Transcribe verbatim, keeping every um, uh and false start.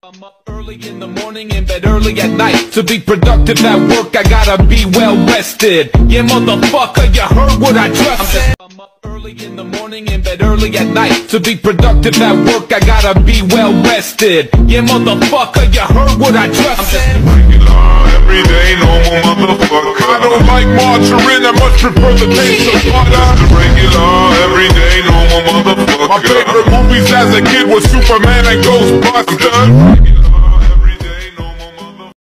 I'm up early in the morning, in bed early at night. To be productive at work, I gotta be well rested. Yeah, motherfucker, you heard what I just said. I'm up early in the morning, in bed early at night. To be productive at work, I gotta be well rested. Yeah, motherfucker, you heard what I just said. Regular, everyday, normal motherfucker. I don't like margarine, I much prefer the taste of butter. Regular, everyday, normal motherfucker. My favorite movies as a kid was Superman and Ghostbusters.